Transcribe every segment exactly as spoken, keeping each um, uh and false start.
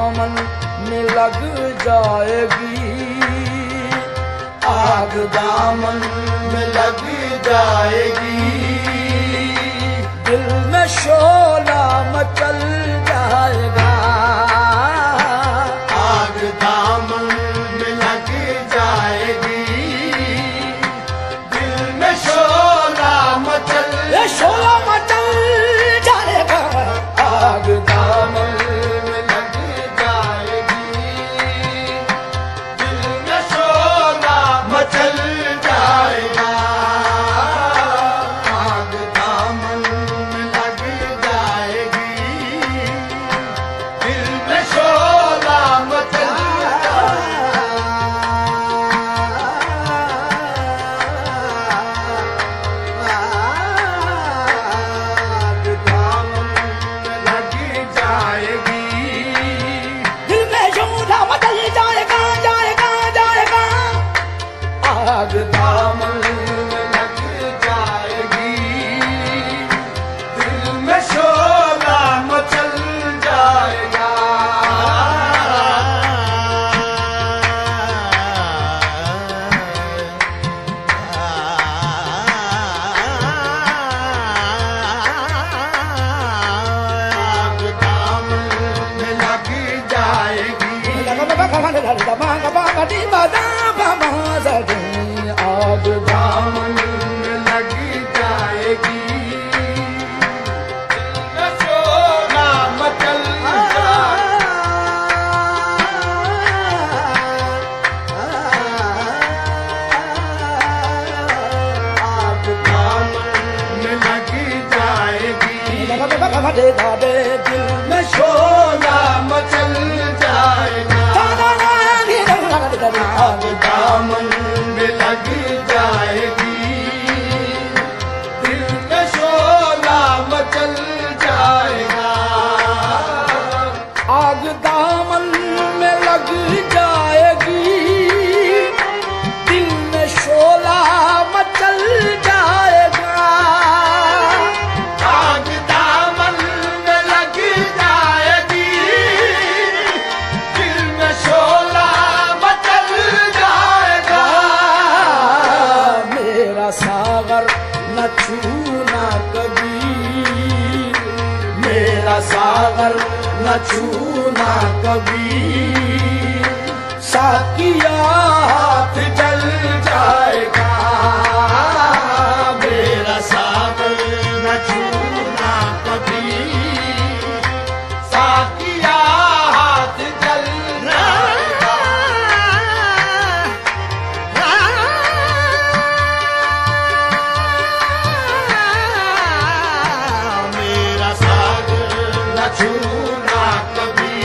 दामन में लग जाएगी, आग दामन में लग जाएगी, दिल में शोला मचल जाएगा, आग दामन में लग जाएगी, दिल में शोला मचल ये शोला मचल जाएगा, आग दामन में लग जाएगी, दिल में शोला मचल जाएगा, आग दामन में लग जाएगी, दिल में शोला मचल आग दामन में लग जाएगी, दिल में शोला मचल जाएगा, जाएगा, जाएगा, आग दामन में लग जाएगी, दिल में शोला मचल जाएगा, आग दामन में लग जाएगी, आग दामन दामन में लग जाएगी, दिल में शोला मचल आग दामन में लग जाएगी, दिल में शोला मचल जाएगा, आग दामन में लग जाएगी, दिल में शोला मचल जाएगा, आग दामन में लग जाएगी, दिल में शोला मचल जाएगा, आग दामन में लग जाएगी, दिल में शोला मचल जाएगा, मेरा सागर न छूना कभी, मेरा सागर न छूना कभी, साकिया हाथ जल जाएगा, मेरा सागर न छूना कभी, साकिया हाथ जल जाएगा, मेरा सागर न छूना कभी,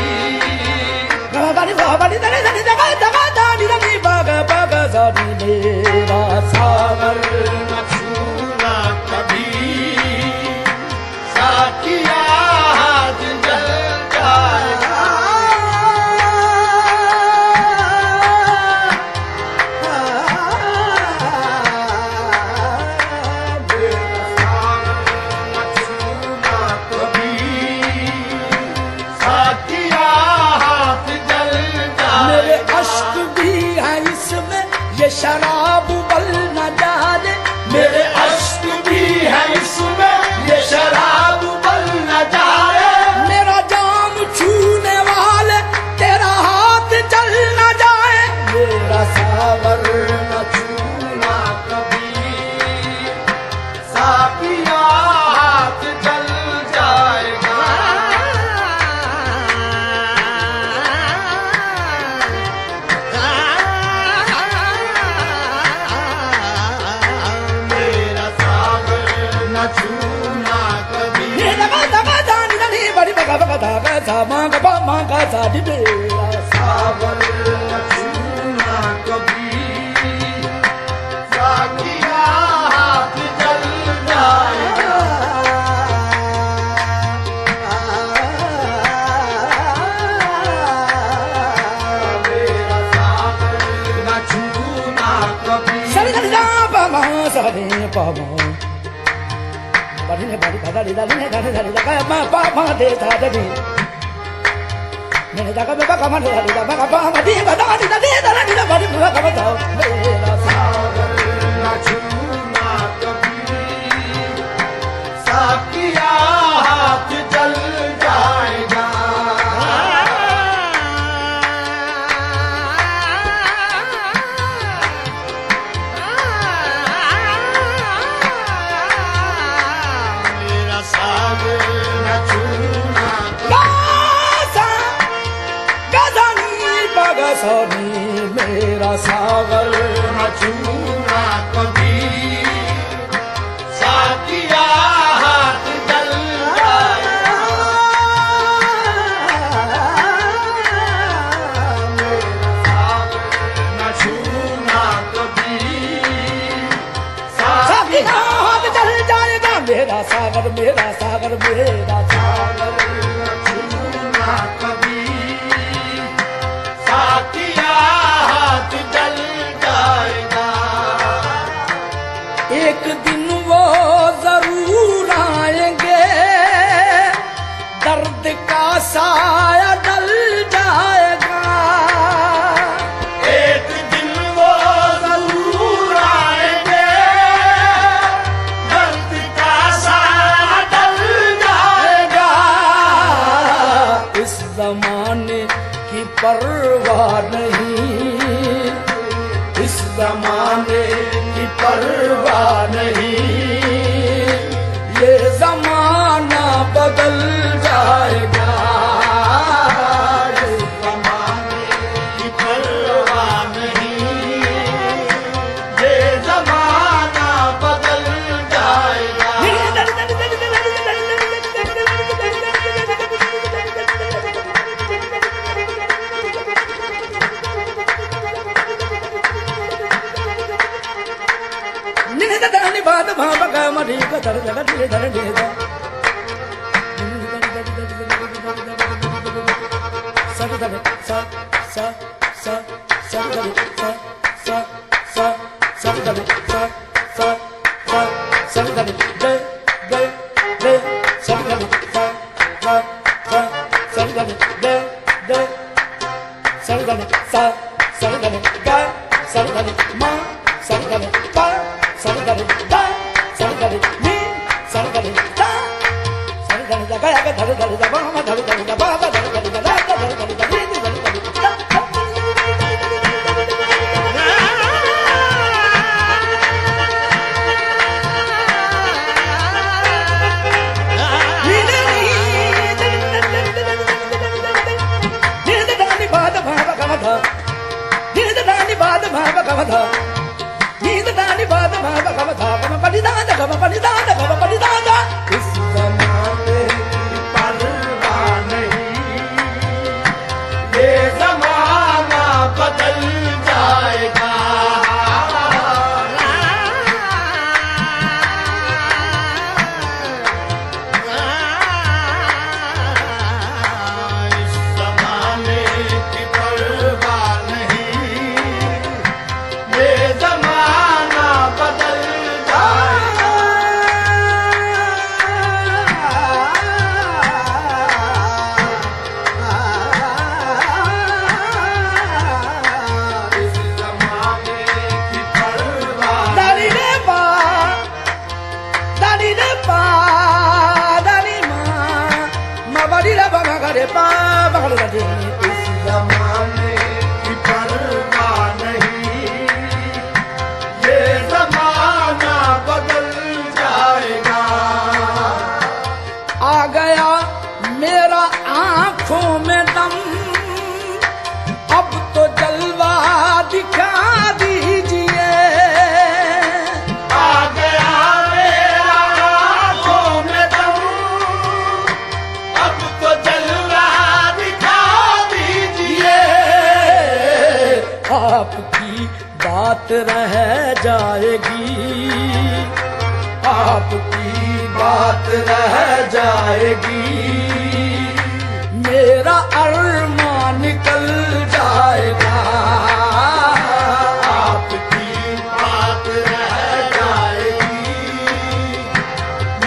मेरा सागर न छूना कभी, साकिया हाथ जल जाएगा, मेरा सागर न छूना कभी, साकिया हाथ जल मेरे जाएगा, अश्क भी है इसमें, ये शराब बल न जाने, मेरे अश्क भी है इसमें, ये शराब बल न जाए, मेरा जाम छूने वाले तेरा हाथ चल न जाए, मेरा सागर न छूना कभी, साकिया हाथ जल जाएगा, मेरा सागर न छूना कभी, ये दगा दगा जानी जानी बड़ी बगा बगा दगा सा मांग बा मांगा सा दी मेरा सागर न छूना कभी, साकिया हाथ जल जाएगा, मेरा सागर न छूना कभी, सरी सरी जा पा मा सरी पा मा बड़ी ने बड़ी बड़ा ली ली ने ली ली ली मा पा मा दे सा दे मेरे दागा में बागा मन रे दागा बागा बागा दी बागा दी दी दी दी बागा बागा बागा मेरा सागर न छूना कभी, साकिया हाथ जल जाएगा। मेरा सागर न छूना गासा गादानी बागा सोनी मेरा सागर न छूना कभी, साकिया हाथ जल जाएगा। मेरा सागर न छूना कभी, साकिया साकिया हाथ चल जाएगा मेरा सागर मेरा सागर मेरा सागर न छूना कभी, साकिया हाथ जल जाएगा। एक दिन वो जरूर आएंगे दर्द का साया डल जाएगा। एक दिन वो जरूर आएंगे, दर्द का साया डल जाएगा। इस जमाने की परवाह नहीं, इस जमाने की परवाह नहीं, ये जमाना बदल जाएगा। इस जमाने की परवाह नहीं, ये जमाना बदल जाएगा। निधनी बात भाव का मरी का धर धर धीरे धर धीरे सब धर सा सा सा सब धर सा सा सा सब धर सा सा सा सब धर दे दे दे सब धर सा सा सा सब धर दे दे सब धर सा सब धर गा सब धर मा सब धर पा सरगरे दा सरगरे नी सरगरे दा सरगरे दा गया के धर धर दा बा धर धर दा बा धर धर दा दा धर धर दा नी धर धर दा नी दानी बात भाव का मधा नी दानी बात भाव का मधा दानी बात भाव गम था गम परिदान गम परिदान गम परिदान। इस जमाने की परवाह नहीं, ये जमाना बदल जाएगा। इस जमाने की परवाह नहीं, ये जमाना बदल जाएगा। इस जमाने की परवाह दानी ने पा दानी ने पा दानी माँ माँ बड़ी ला बगा करे पा बगा ला दे। इस जमाने की परवाह नहीं, ये जमाना बदल जाएगा। आ गया मेरा आँखों में दम अब तो जलवा दिखा दीजिए। आ गया मेरा आँखों में दम, अब तो जलवा दिखा दीजिए। आपकी बात रह जाएगी, आपकी बात रह जाएगी, मेरा अरमान निकल जाएगा। आपकी बात रह जाएगी,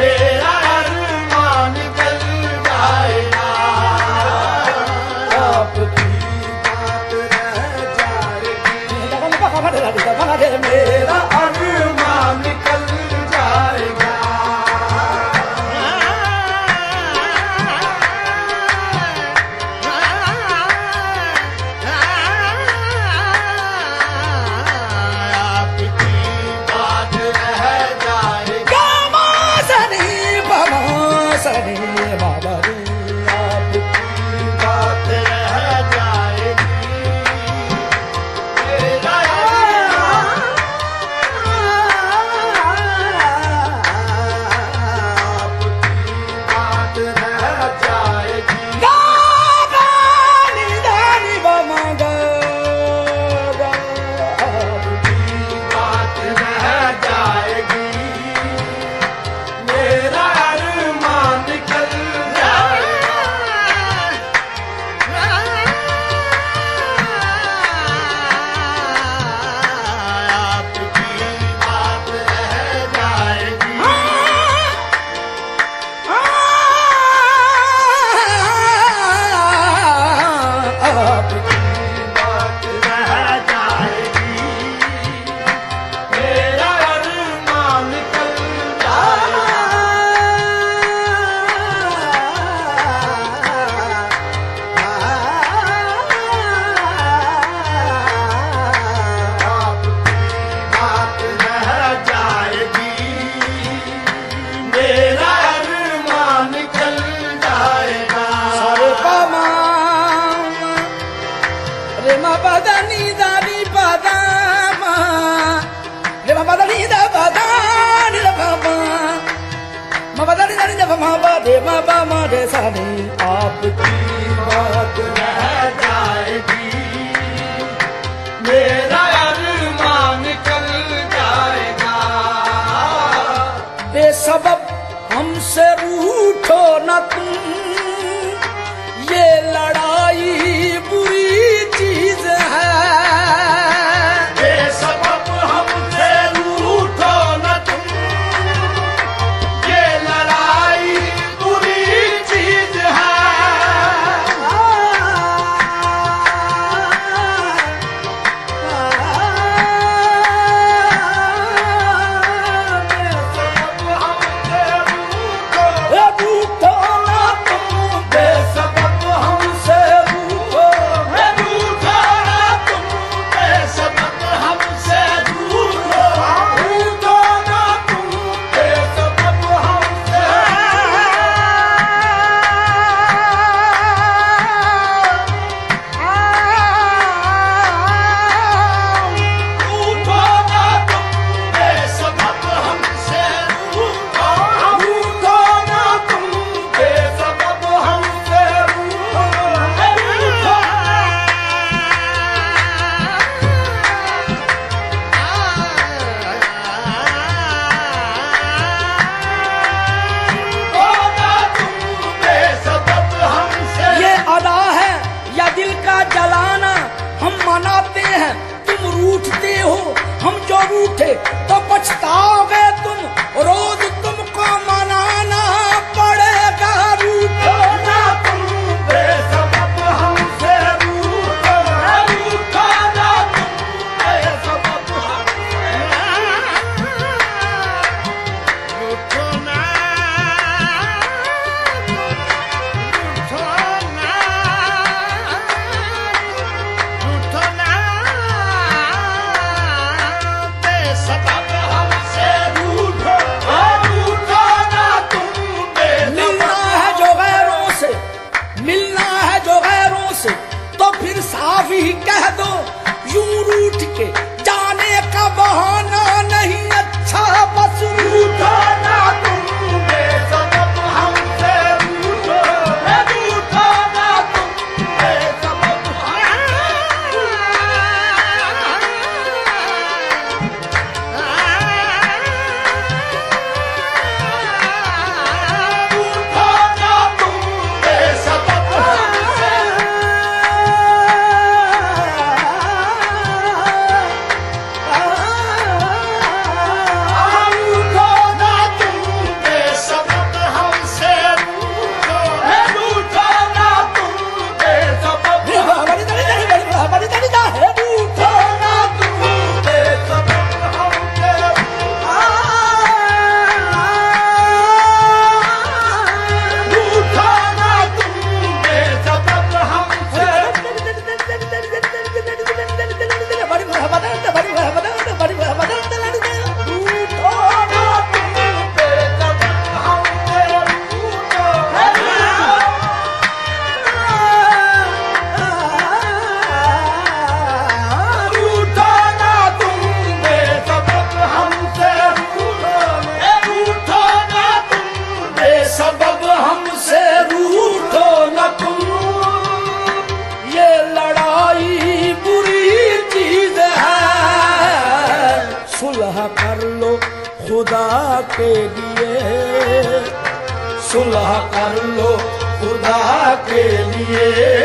मेरा अरमान निकल जाएगा। आपकी बात रह जाएगी, मेरा अरमान निकल जाएगा। आपकी बात रह जाएगी, मेरा अरमान निकल जाएगा। बेसबब हमसे रूठो न तुम, ये लड़ाई बुरी चीज है। बेसबब हमसे रूठो न तुम, ये लड़ाई बुरी चीज है। रूठे तो पछताओगे तुम, रोज तुमको मनाना पड़ेगा। रूठो ना तुम बेसबब हमसे रूठो, रूठो ना तुम बेसबब हमसे, रूठो ना, रूठो ना, रूठो ना, बेसबब हमसे रूठो, रूठो ना तुम बेसबब। मिलना है जो गैरों से, मिलना है जो गैरों से, तो फिर साफ ही कह दो, यूं रूठ के जाने का बहाना नहीं अच्छा। बस रूठो ना तुम बेसबब हमसे रूठो, रूठो ना तुम बेसबब हमसे, रूठो ना तुम बेसबब हमसे, रूठो ना तुम बेसबब हमसे, रूठो, रूठो ना तुम बेसबब, रूठो ना तुम बेसबब हमसे, रूठो ना तुम बेसबब हमसे, रूठो ना तुम बेसबब हमसे, रूठो ना तुम बेसबब हमसे, रूठो न तुम, ये लड़ाई बुरी चीज है। सुलह कर लो खुदा के लिए, सुलह कर लो खुदा के लिए,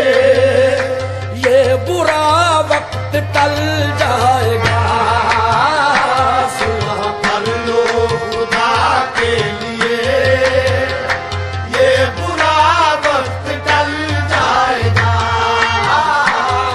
ये बुरा वक्त टल जाएगा। सुलह कर लो खुदा के लिए, ये बुरा वक्त टल जाएगा।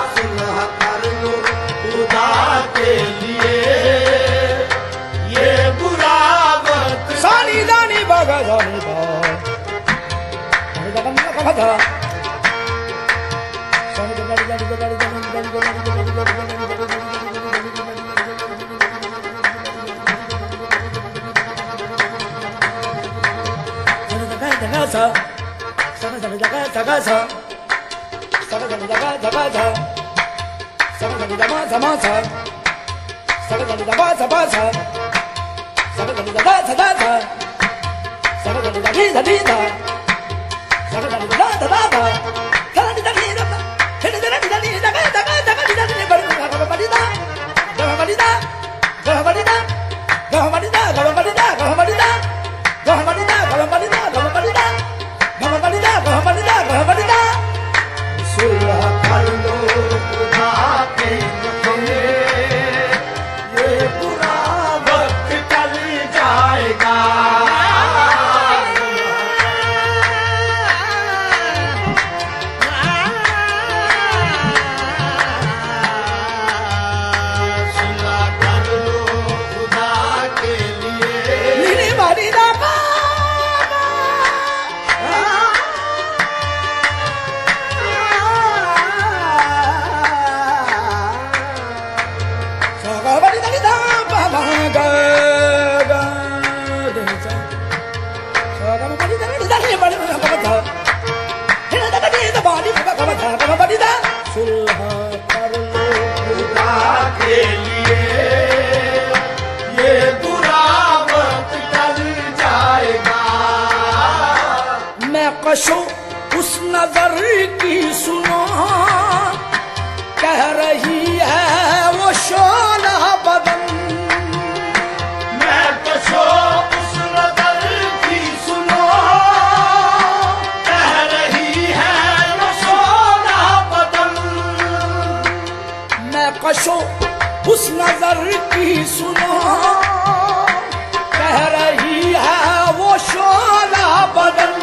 कशो उस नजर की सुनो, कह रही है वो शोला बदन। मैं कशो उस नजर की सुनो, कह रही है वो शोला बदन। मैं कशो उस नजर की सुनो, कह रही है वो शोला बदन।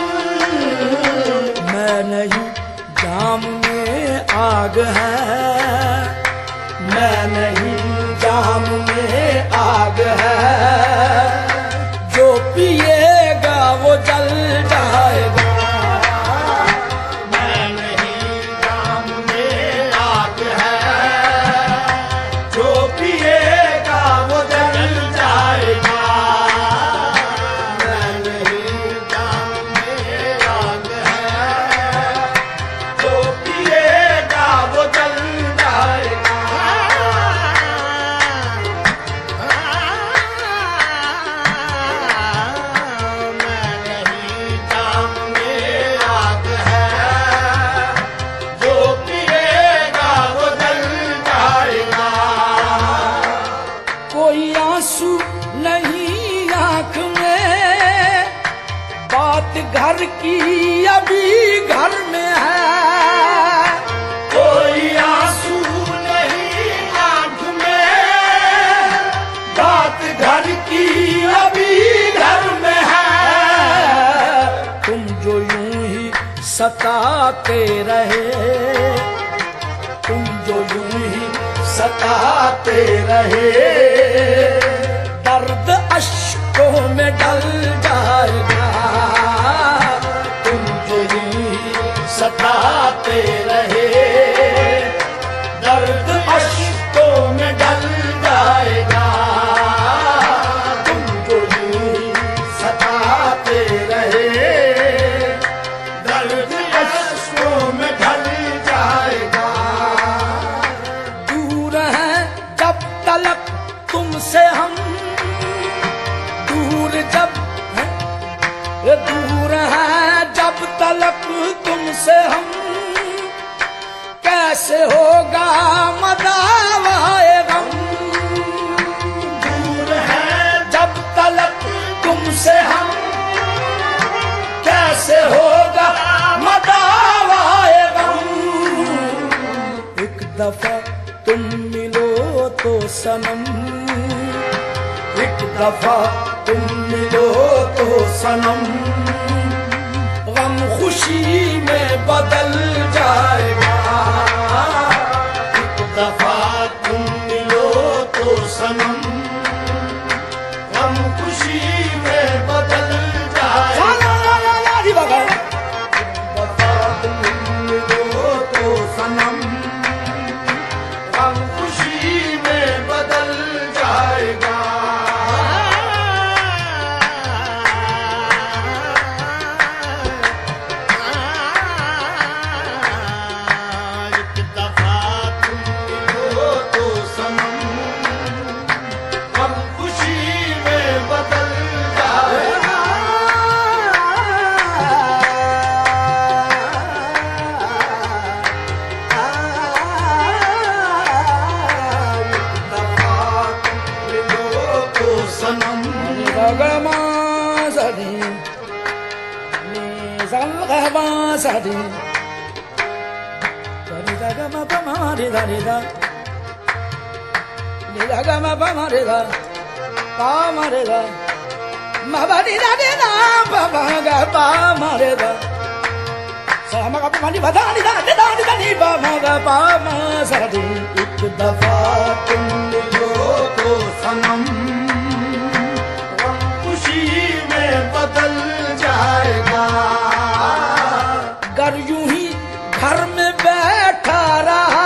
मैं नहीं जाम में आग है, मैं नहीं जाम में आग है, जो पिएगा वो जल जाएगा। मैं नहीं जाम में आग है, जो पिएगा वो जल जाएगा। मैं नहीं जाम में आग है, जो पिएगा वो जल जाएगा। मैं नहीं जाम में आग है, जो पिएगा वो जल जाएगा। कोई आंसू नहीं आंख में, बात घर की अभी घर में है। कोई आंसू नहीं आंख में, बात घर की अभी घर में है। तुम जो यूं ही सताते रहे, तुम जो यूं ही सताते रहे, दर्द अश्कों में डल जाएगा। तुम जो यूं ही सताते रहे, दर्द अश्कों में डल जाएगा। तुम जो यूं ही सताते रहे, दर्द अश्कों में ढल जाएगा। दूर है जब तलक तुमसे हम, दूर जब है, ये दूर है जब तलक तुमसे हम, कैसे होगा मदावाए गम। दूर है जब तलक तुमसे हम, कैसे होगा मदावाए गम। एक दफा तुम मिलो तो सनम, एक दफा तुम मिलो तो सनम, गम खुशी में बदल जाएगा। एक दफा तुम मिलो तो सनम, गम खुशी में बदल जाएगा। ला ला ला ला ला री बाबा। एक दफा तुम मिलो तो सनम, दफा तुम मिलो तो सनम हम खुशी में बदल जाएगा। दफा तुम मिलो तो सनम गमा सदी नी सल गमा सदी नी दा गमा पमा रे दा रे दा नी दा गमा पमा रे दा पमा रे दा मा बा नी दा रे दा पमा गा पमा रे दा सा मा गा पमा नी बा दा नी दा रे दा नी दा नी पमा गा पमा सदी एक दफा तुम मिलो तो सनम खुशी में बदल जाएगा। गर यूं ही घर में बैठा रहा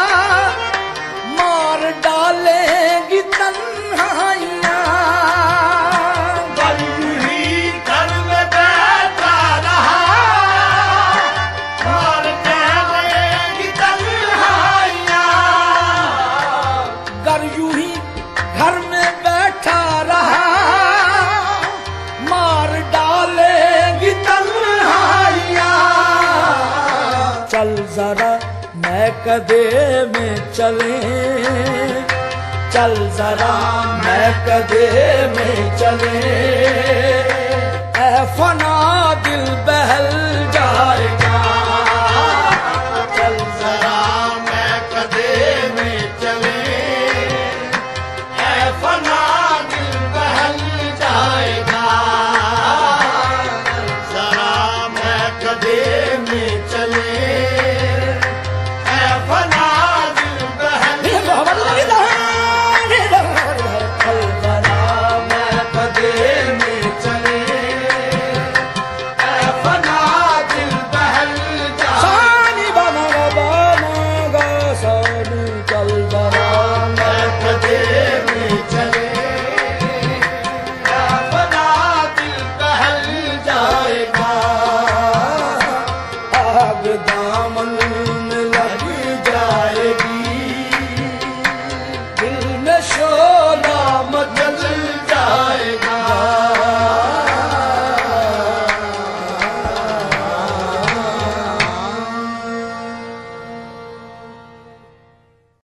मार डालेगी तन्हाइयाँ। गर यूं ही घर में बैठा रहा मार डालेगी तन्हाइयाँ। गर यूं ही घर में बैठा रहा मार डालेगी तन्हाइयाँ। चल जरा मैं कदे में चले चल जरा मैं कदे में चले ऐ फना दिल बहल जाएगा। चल जरा मैं कदे में चले ऐ फना दिल बहल जाएगा। जरा मैं कदे में चले ऐ फना दिल बहल चल जरा मैं कदे में चले ऐ फना दिल बहल जाएगा। सानी बना गा बना गा सानी चल जरा मैं कदे में चले ऐ फना दिल बहल जाएगा। आग दामन में लग जाएगी दिल में शोला